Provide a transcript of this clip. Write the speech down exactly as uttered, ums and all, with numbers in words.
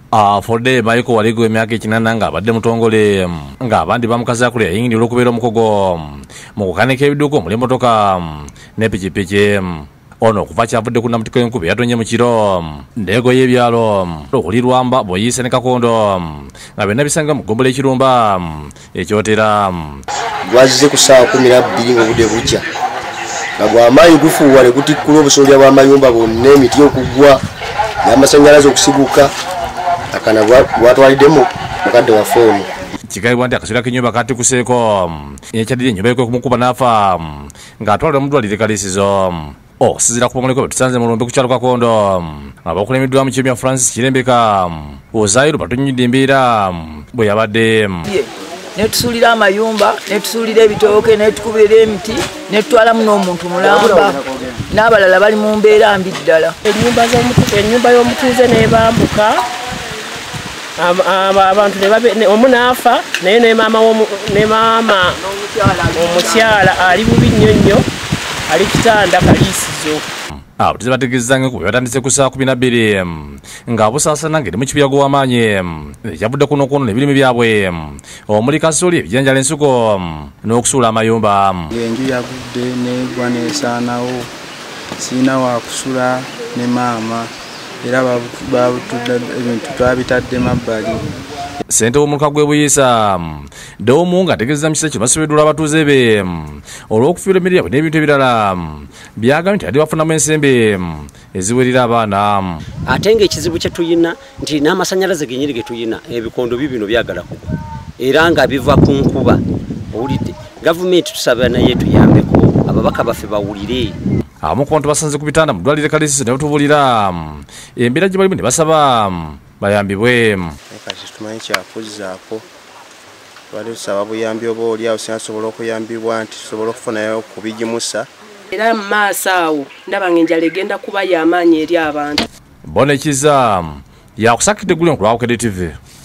Afode Michael waligo emyaka ekinana nga abadde mutongole nga abandi bamukaza kule yayingirira olw'okubeera omukogo mu kukanika ebiduuka omuli emmotoka ne pikipiki. Ono okuva kyavudde ku nnamutiko y'enkuba yatonye mu kiro ndeego y'ebyalo okuli Lwamba Boyise ne Kakondo nga byonna bisanga mu ggombolola ekirumba ekyotera. Gwazize ku ssaawa kumi na bbiri ng'obudde bujja nga gw'amaanyi gufuuwa ne gutikkula obusolya bw'amayumba bonna, emiti okugwa n'amasannyalaze okusiguka. Akana gwatwaliddemu mukadde wa foomu. Kigambibwa nti akaseera k'ennyumba katikuseeko ekyaddirira ennyumba y'ekwe kumukuba n'afa ng'atwalibwa mu ddwaliro ekkalisizo. Okusizira ku bumuleko bwe tusanze mu Lumbe ku kyalo Kakondo nga bakulemiddwa mu Kiremya Francis Kirembeka Ozayiru batunyunyidde embeera bwe yabadde. Netusuulira amayumba, netusuulira ebitooke, netukubira emiti, netutwalamu n'omuntu mulamba n'abalala bali mu mbeera mbi ddala. Ennyumba y'omutuuze n'ebambuka abantu omu n'afa naye ne maama omukyala ali bubi nnyo nnyo, ali kitanda kaliisizo. Abatuuze bategeezezza ng'enkuba batandise ku ssaawa kumi na bbiri nga busaasana ng'eri mu kibuyaga w'amaanyi ekyavudde kuno kwonona ebirime byabwe omuli kasooli, ebijanjala, ensuko n'okusuula amayumba. Enju yagudde n'egwa n'esaanawo, siina wa kusula ne maama era ebintu twabitadde mabbali. Ssentebe w'omuluka gw'e Buyisa Doomu ng'ategeezezza mu kiseera kino basobeddwa abatuuze be olw'okufiirwa emirimu yabwe n'ebintu ebirala byagambye nti yadde bafunamu ensembe eziwerera abaana. Ate ng'ekizibu kye tuyina nti n'amasannyalaze genyini ge tuyina ebikondo bibino byagala kugwa era nga biva ku nkuba. Owulidde gavumenti tusaba naye tuyambeko, ababaka baffe bawulire. Abamu ku bantu basanze ku bitanda mu ddwaliro ekkalisizo ne batubulira embeera gye balimu ne basaba bayambibwe. Kati tumanyi kyakuzzaako, twali tusaba buyambi oba oliawo sinasobola okuyambibwa nti tusobola okufunayo kubigimusa. Era mu maaso awo ndaba ng'enjala egenda kuba y'amaanyi eri abantu. Bona Ekiza yakusakidde Gulyo ku Lwawukede T V.